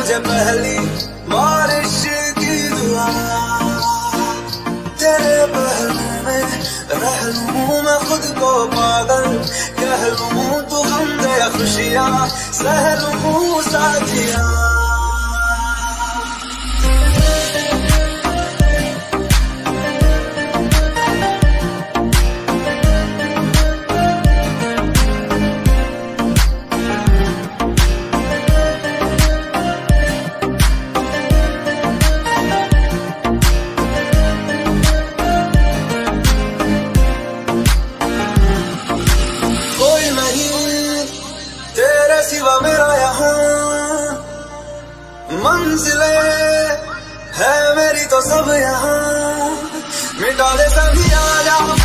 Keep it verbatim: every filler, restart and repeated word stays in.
तुझे पहली बारिश की दुआ, तेरे पहलू में रह लूं मैं खुद को पागल, कह लूं तू गम दे खुशियां सह लूं साथिया। सिवा मेरा यहाँ मंजिले है मेरी तो सब यहाँ, मिटा दे सभी आ जा।